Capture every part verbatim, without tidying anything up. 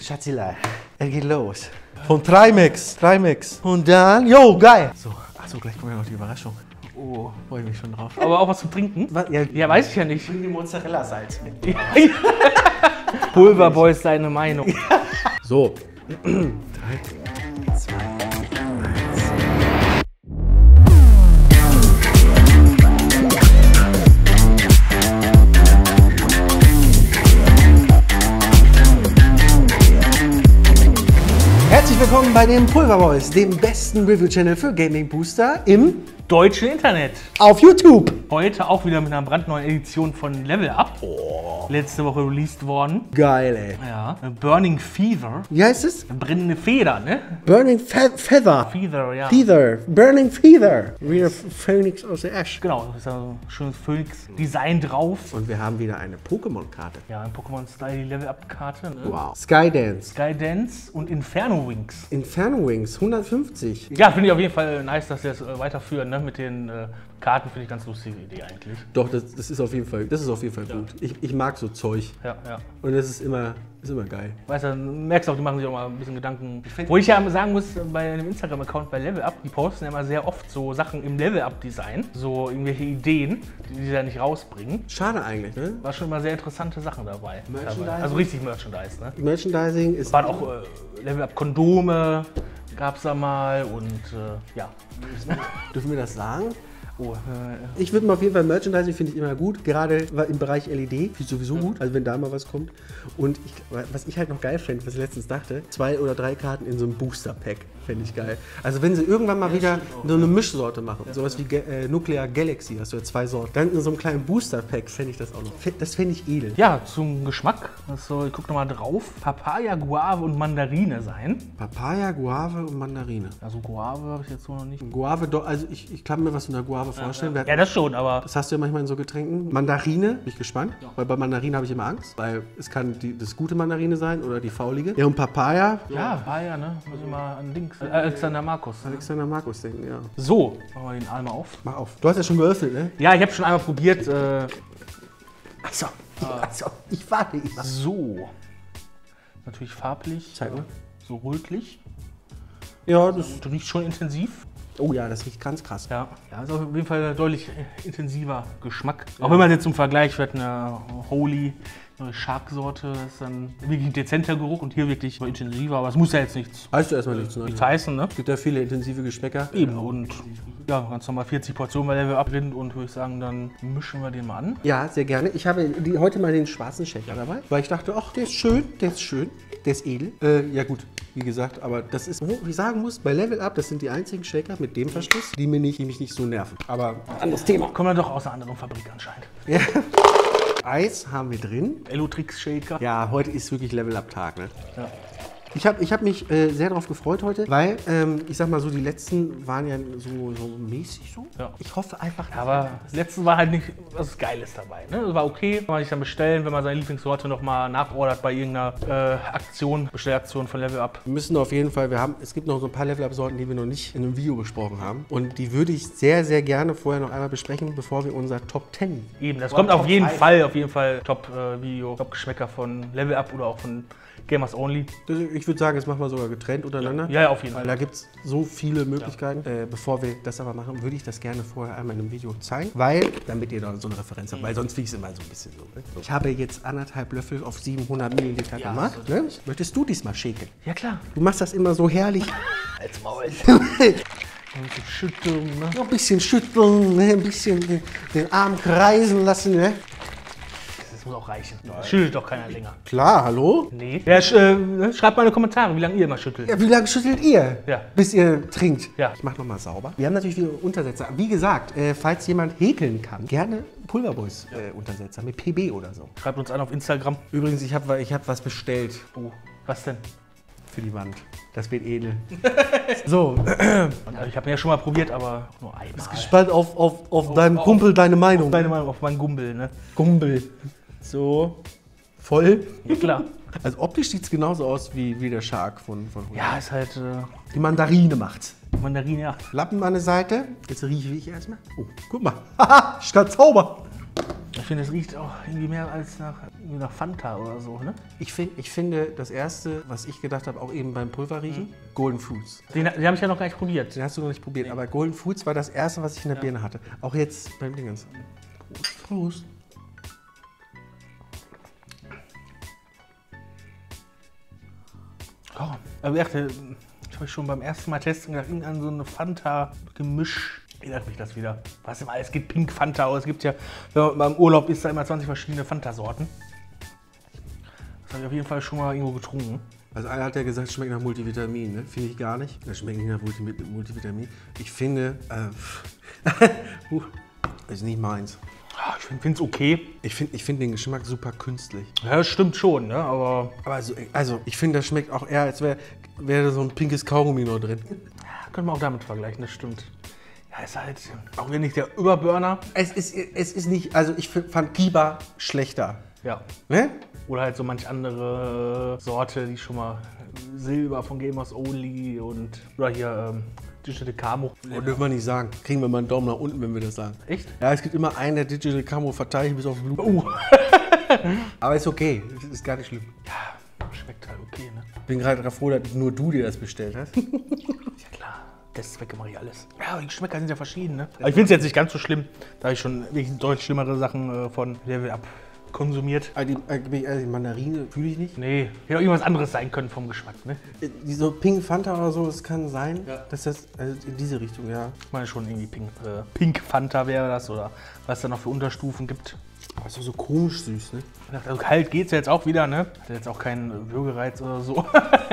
Schatzilei, es geht los. Von Trimax, Trimax. Und dann, jo, geil. So, achso, gleich kommt ja noch die Überraschung. Oh, freue ich mich schon drauf. Aber auch was zum Trinken? Was? Ja, Ja, weiß ich ja nicht. bring die Mozzarella-Salz mit. Pulverboy ist deine Meinung. So. drei, zwei, eins. Herzlich willkommen bei den Pulverboys, dem besten Review-Channel für Gaming Booster im Deutsche Internet. auf YouTube. Heute auch wieder mit einer brandneuen Edition von Level Up. Oh. Letzte Woche released worden. Geil, ey. Ja. Burning Feather. Wie heißt es? Brennende Feder, ne? Burning Fe Feather. Feather, ja. Feather. Burning Feather. Wie der Phoenix aus der Ash. Genau, da ist ja so ein schönes Phoenix-Design drauf. Und wir haben wieder eine Pokémon-Karte. Ja, ein Pokémon-Style, die Level Up-Karte. Ne? Wow. Skydance. Skydance und Inferno Wings. Inferno Wings, hundertfünfzig. Ja, finde ich auf jeden Fall nice, dass sie das äh, weiterführen, ne? Mit den äh, Karten, finde ich ganz lustige Idee eigentlich. Doch, das, das ist auf jeden Fall, das ist auf jeden Fall gut. Ich, ich mag so Zeug. Ja, ja. Und das ist immer, ist immer geil. Weißt du, dann merkst du auch, die machen sich auch mal ein bisschen Gedanken. Wo ich ja sagen muss, bei einem Instagram-Account bei Level Up, die posten ja immer sehr oft so Sachen im Level Up-Design, so irgendwelche Ideen, die sie da nicht rausbringen. Schade eigentlich, ne? War schon immer sehr interessante Sachen dabei. Merchandising? dabei. Also richtig Merchandise, ne? Merchandising ist... Waren auch äh, Level Up Kondome, gab es da mal und äh, ja. Dürfen wir das sagen? Oh, äh, Ich würde mal auf jeden Fall Merchandising finde ich immer gut, gerade im Bereich L E D finde ich sowieso gut, also wenn da mal was kommt. Und ich, was ich halt noch geil fände, was ich letztens dachte, zwei oder drei Karten in so einem Booster-Pack fände ich geil. Also wenn sie irgendwann mal wieder so eine Mischsorte machen, sowas wie äh, Nuclear Galaxy, hast du ja zwei Sorten, dann in so einem kleinen Booster-Pack fände ich das auch noch. Das fände ich edel. ja, zum Geschmack. Das soll, ich guck nochmal drauf, Papaya, Guave und Mandarine sein. Papaya, Guave und Mandarine. Also Guave habe ich jetzt so noch nicht. Guave, doch, also ich, ich kann mir was von der Guave vorstellen. Wir Ja, das schon, aber Das hast du ja manchmal in so Getränken. Mandarine, bin ich gespannt, weil bei Mandarine habe ich immer Angst, weil es kann die, das gute Mandarine sein oder die faulige. Ja, und Papaya, ja, Papaya, ne? Muss ich mal an Dings. Äh, Alexander Markus. Alexander Markus denken, ja. So, machen wir den einmal auf. Mach auf. Du hast ja schon geöffnet, ne? Ja, ich habe schon einmal probiert. Äh, Achso, achso, ich warte immer. so. Natürlich farblich. Zeig mal. So rötlich. Ja, das. Und riecht schon intensiv. Oh ja, das riecht ganz krass. Ja, ja, ist auf jeden Fall ein deutlich äh, intensiver Geschmack. Auch wenn man jetzt zum Vergleich wird, eine Holy, eine Shark-Sorte, das ist dann wirklich ein dezenter Geruch und hier wirklich intensiver, aber es muss ja jetzt nichts, Weißt du erstmal nichts, ne? nichts heißen, ne? Es gibt ja viele intensive Geschmäcker. Eben, und ja, ganz normal vierzig Portionen bei Level Up drin und würde ich sagen, dann mischen wir den mal an. Ja, sehr gerne. Ich habe die, heute mal den schwarzen Shaker dabei, weil ich dachte, ach, der ist schön, der ist schön, der ist edel. Äh, ja gut, wie gesagt, aber das ist, wo ich sagen muss, bei Level Up, das sind die einzigen Shaker mit dem Verschluss, die, mir nicht, die mich nicht so nerven. Aber anderes Thema. Kommen wir doch aus einer anderen Fabrik anscheinend. Ja. Eis haben wir drin. Elotrix Shaker. Ja, heute ist wirklich Level Up Tag, ne? Ja. Ich habe ich hab mich äh, sehr darauf gefreut heute, weil, ähm, ich sag mal so, die letzten waren ja so, so mäßig so. Ja. Ich hoffe einfach, dass Aber das letzte war halt nicht was Geiles dabei. Ne? Das war okay, kann man sich dann bestellen, wenn man seine Lieblingssorte nochmal nachordert bei irgendeiner äh, Aktion, Bestellaktion von Level Up. wir müssen auf jeden Fall, wir haben, es gibt noch so ein paar Level-Up-Sorten, die wir noch nicht in einem Video besprochen haben. Und die würde ich sehr, sehr gerne vorher noch einmal besprechen, bevor wir unser Top zehn. Eben, das kommt auf jeden Fall, auf jeden Fall Top-Video, Top-Geschmäcker von Level Up oder auch von Gamers Only. Das- Ich würde sagen, das machen wir sogar getrennt untereinander. Ja, ja, auf jeden Weil Fall. da gibt es so viele Möglichkeiten. Äh, bevor wir das aber machen, würde ich das gerne vorher einmal in einem Video zeigen. Weil, damit ihr da so eine Referenz habt, weil sonst finde ich es immer so ein bisschen so. Ne? Ich habe jetzt anderthalb Löffel auf siebenhundert Milliliter gemacht. Ne? Möchtest du diesmal shaken? Ja, klar. Du machst das immer so herrlich. Als Maul. Ein bisschen schütteln, ne? Noch ein bisschen schütteln, ne? Ein bisschen den, den Arm kreisen lassen. Ne? Das muss auch reichen. Das schüttelt doch keiner länger. Klar, hallo? Nee. Ja, sch äh, schreibt mal in die Kommentare, wie lange ihr immer schüttelt. Ja, wie lange schüttelt ihr, Ja. bis ihr trinkt? Ja. Ich mach nochmal sauber. Wir haben natürlich wieder Untersetzer. Wie gesagt, äh, falls jemand häkeln kann, gerne Pulverboys äh, Untersetzer mit P B oder so. Schreibt uns an auf Instagram. Übrigens, ich habe ich hab was bestellt Oh, was denn? für die Wand. Das wird edel. So, Also ich habe ihn ja schon mal probiert, aber nur einmal. gespannt auf, auf, auf deinen Kumpel, deine Meinung. Deine Meinung auf meinen Gumbel, ne? Kumpel. So, voll. Ja, klar. Also optisch sieht es genauso aus wie, wie der Shark von, von Holy. Ja, ist halt äh, Die Mandarine macht's. Mandarine, ja. Lappen an der Seite. Jetzt rieche ich erstmal. Oh, guck mal. Haha, statt Zauber. Ich finde, es riecht auch irgendwie mehr als nach, irgendwie nach Fanta oder so, ne? Ich, find, ich finde, das erste, was ich gedacht habe, auch eben beim Pulverriechen, mhm. Golden Foods. Den, den habe ich ja noch gar nicht probiert. Den hast du noch nicht probiert, nee. Aber Golden Foods war das erste, was ich in der ja. Birne hatte. Auch jetzt beim Dingens. Prost. Prost. Oh, aber ich dachte, ich habe schon beim ersten Mal testen gedacht, an so eine Fanta-Gemisch. Erinnert mich das wieder. Was immer, es gibt Pink Fanta, aber es gibt ja, wenn man beim Urlaub ist, da immer zwanzig verschiedene Fanta-Sorten. Das habe ich auf jeden Fall schon mal irgendwo getrunken. Also einer hat ja gesagt, es schmeckt nach Multivitamin, ne? Finde ich gar nicht. Das schmeckt nicht nach Multivitamin. Ich finde, äh, das ist nicht meins. Ich finde es okay. Ich finde ich find den Geschmack super künstlich. Ja, das stimmt schon, ne? Aber, aber also, also ich finde, das schmeckt auch eher, als wäre wär so ein pinkes Kaugummi noch drin. Ja, können wir auch damit vergleichen, das stimmt. Ja, ist halt auch wenn nicht der Überburner. Es ist, es ist nicht, also ich fand Kiba schlechter. Ja. Ne? Oder halt so manch andere Sorte, die schon mal Silber von Gamers Only und oder hier ähm, Digital Camo. Oh, dürfen wir nicht sagen. Kriegen wir mal einen Daumen nach unten, wenn wir das sagen. Echt? Ja, es gibt immer einen, der Digital Camo verteidigt bis auf Blut. Uh. Aber ist okay, ist gar nicht schlimm. Ja, schmeckt halt okay, ne? Ich bin gerade froh, dass nur du dir das bestellt hast. Ja klar, Testzwecke mache ich alles. Ja, die Geschmäcker sind ja verschieden, ne? Aber ich finde es jetzt nicht ganz so schlimm, da habe ich schon wirklich deutlich schlimmere Sachen äh, von Level Up konsumiert. Die, die Mandarine fühle ich nicht. Nee, hätte auch irgendwas anderes sein können vom Geschmack, ne? Die so Pink Fanta oder so, das kann sein, ja. Dass das also in diese Richtung, ja. Ich meine schon irgendwie Pink, äh, Pink Fanta wäre das oder was es da noch für Unterstufen gibt. Aber ist doch so komisch süß, ne? Also kalt geht's ja jetzt auch wieder, ne? Hat jetzt auch keinen Würgereiz oder so.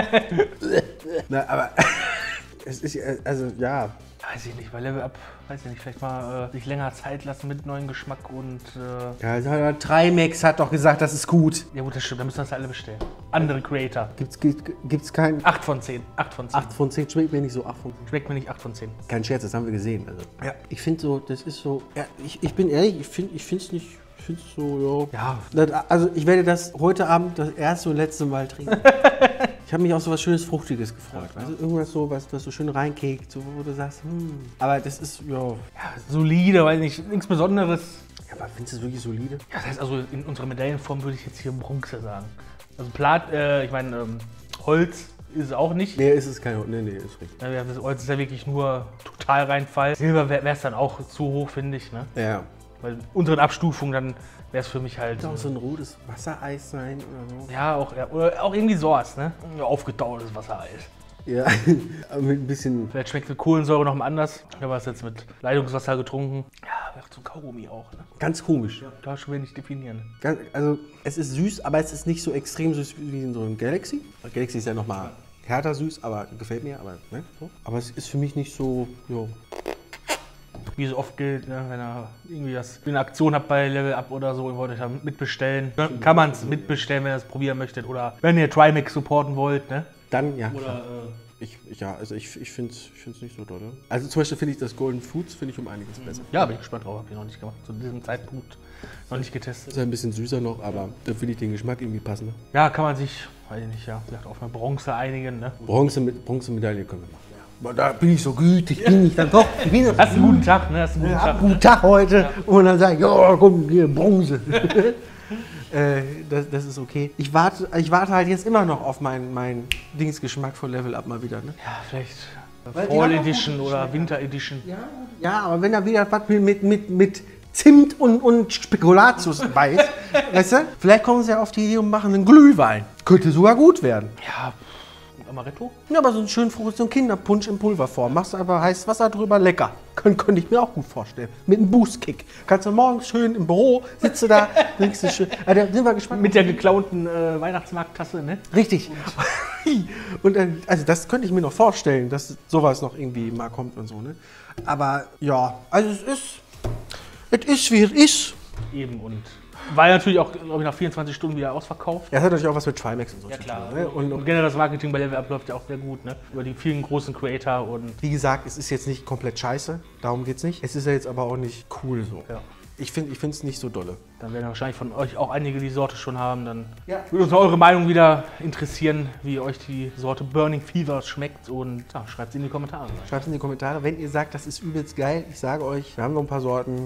Na, aber es ist, also ja. Weiß ich nicht, bei Level Up, weiß ich nicht, vielleicht mal äh, sich länger Zeit lassen mit neuen Geschmack und... Äh ja, also Trimax hat doch gesagt, das ist gut. Ja gut, das stimmt, da müssen wir das alle bestellen. Andere Creator. Gibt's, gibt, gibt's keinen... acht von zehn, acht von zehn. acht von zehn, schmeckt mir nicht so, acht von zehn. Schmeckt mir nicht acht von zehn. Kein Scherz, das haben wir gesehen. Also. Ja. Ich finde so, das ist so, ja, ich, ich bin ehrlich, ich finde ich es nicht... Ich finde es so, ja. ja. Also ich werde das heute Abend das erste und letzte Mal trinken. Ich habe mich auf so was Schönes, Fruchtiges gefreut. Ja, weißt du? Irgendwas so, was, was so schön reinkickt, so, wo du sagst, hm. Aber das ist, ja. Ja, solide, weiß nicht, nichts Besonderes. Ja, aber findest du es wirklich solide? Ja, das heißt also, in unserer Medaillenform würde ich jetzt hier Bronze sagen. Also Plat, äh, ich meine, ähm, Holz ist es auch nicht. Nee, ist es kein Holz. Nee, nee, ist richtig. Ja, das Holz ist ja wirklich nur Totalreinfall. Silber wäre es dann auch zu hoch, finde ich, ne? Ja. Weil unseren Abstufungen dann wäre es für mich halt. Könnte auch so ein rotes Wassereis sein oder so. Ja, auch, ja, oder auch irgendwie sowas, ne? Aufgetautes Wassereis. Ja, mit ein bisschen. Vielleicht schmeckt die Kohlensäure noch mal anders. Ich habe es jetzt mit Leitungswasser getrunken. Ja, so ein Kaugummi auch, ne? Ganz komisch. Ja, kann ich schon wenig definieren. Ganz, also, es ist süß, aber es ist nicht so extrem süß wie in so einem Galaxy. Galaxy ist ja nochmal härter süß, aber gefällt mir, aber, ne? So. Aber es ist für mich nicht so, jo. Wie so oft gilt, ne, wenn ihr irgendwie was, eine Aktion habt bei Level Up oder so, ihr wollt euch da mitbestellen, ne, kann man es mitbestellen, wenn ihr es probieren möchtet. Oder wenn ihr Trimax supporten wollt, ne? Dann ja. Oder, äh, ich, ja, also ich, ich finde es ich nicht so doll. Also zum Beispiel finde ich das Golden Foods finde ich um einiges besser. Ja, bin ich gespannt drauf, habe ich noch nicht gemacht. Zu diesem Zeitpunkt noch nicht getestet. Ist ein bisschen süßer noch, aber da finde ich den Geschmack irgendwie passender. Ja, kann man sich, weiß ich nicht, ja, vielleicht auf eine Bronze einigen, ne? Bronze mit Bronzemedaille können wir machen. Aber da bin ich so gütig, bin ich dann doch. Ich bin Hast einen guten Tag, ne? Hast einen guten ja, Tag. Guten Tag heute. Ja. Und dann sage ich, ja, komm, hier, Bronze. äh, das, das ist okay. Ich warte, ich warte halt jetzt immer noch auf meinen mein Dingsgeschmack von Level Up mal wieder. Ne? Ja, vielleicht Fall Edition oder Winter Edition. Ja, ja, aber wenn da wieder was mit, mit, mit Zimt und, und Spekulatius bei ist, weißt du, vielleicht kommen sie ja auf die Idee und machen einen Glühwein. Könnte sogar gut werden. Ja. Amaretto? Ja, aber so einen schönen Frucht, so einen Kinderpunsch in Pulverform. Machst du einfach heißes Wasser drüber, lecker. Kön könnte ich mir auch gut vorstellen. Mit einem Boostkick. Kannst du morgens schön im Büro, sitzt du da, trinkst du schön. Also, da sind wir gespannt. Mit der geklauten äh, Weihnachtsmarkttasse, ne? Richtig. Und dann, also das könnte ich mir noch vorstellen, dass sowas noch irgendwie mal kommt und so, ne? Aber ja, also es ist, es ist wie es ist. Eben und war natürlich auch, glaube ich, nach vierundzwanzig Stunden wieder ausverkauft. Ja, das hat natürlich auch was mit Trimax und so ja, zu klar. tun. Ne? Und, und generell das Marketing bei Level Up läuft ja auch sehr gut, ne? Über die vielen großen Creator und... Wie gesagt, es ist jetzt nicht komplett scheiße, darum geht's nicht. Es ist ja jetzt aber auch nicht cool so. Ja. Ich finde es nicht so dolle. Dann werden wahrscheinlich von euch auch einige die Sorte schon haben. Dann ja. würde uns eure Meinung wieder interessieren, wie euch die Sorte Burning Fever schmeckt. Und ja, schreibt es in die Kommentare. Schreibt es in die Kommentare, wenn ihr sagt, das ist übelst geil. Ich sage euch, wir haben noch ein paar Sorten.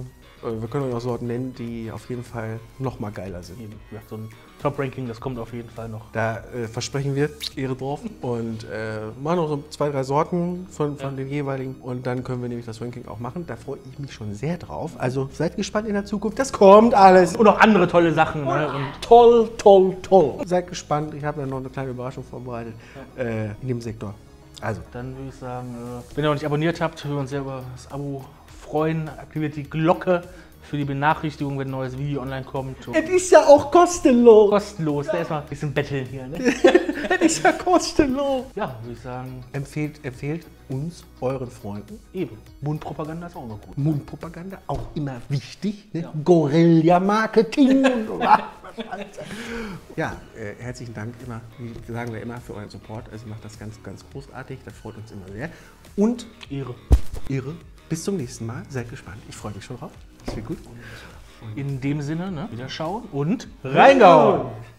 äh, wir können euch auch Sorten nennen, die auf jeden Fall noch mal geiler sind. Eben. Ja, so ein Top-Ranking, das kommt auf jeden Fall noch. Da äh, versprechen wir Ehre drauf und äh, machen noch so zwei, drei Sorten von, von Ja. den jeweiligen und dann können wir nämlich das Ranking auch machen. Da freue ich mich schon sehr drauf. Also seid gespannt in der Zukunft. Das kommt alles. Und auch andere tolle Sachen. Ne? Und Toll, toll, toll. Seid gespannt. Ich habe da noch eine kleine Überraschung vorbereitet äh, in dem Sektor. Also, dann würde ich sagen, äh, wenn ihr noch nicht abonniert habt, würden wir uns sehr über das Abo freuen. Aktiviert die Glocke für die Benachrichtigung, wenn ein neues Video online kommt. Und es ist ja auch kostenlos. kostenlos. Ja. Erstmal ein bisschen betteln hier. Ne? Es ist ja kostenlos. Ja, würde ich sagen, Empfehlt, empfehlt uns, euren Freunden. eben. Mundpropaganda ist auch immer gut. Mundpropaganda, auch immer wichtig. Ne? Guerilla-Marketing und so was. Ja, äh, herzlichen Dank immer, wie sagen wir immer, für euren Support. Also ihr macht das ganz, ganz großartig. Das freut uns immer sehr. Und Ehre. Ehre. Bis zum nächsten Mal. Seid gespannt. Ich freue mich schon drauf. Das wird gut. In dem Sinne, ne? Wieder schauen und reingehauen!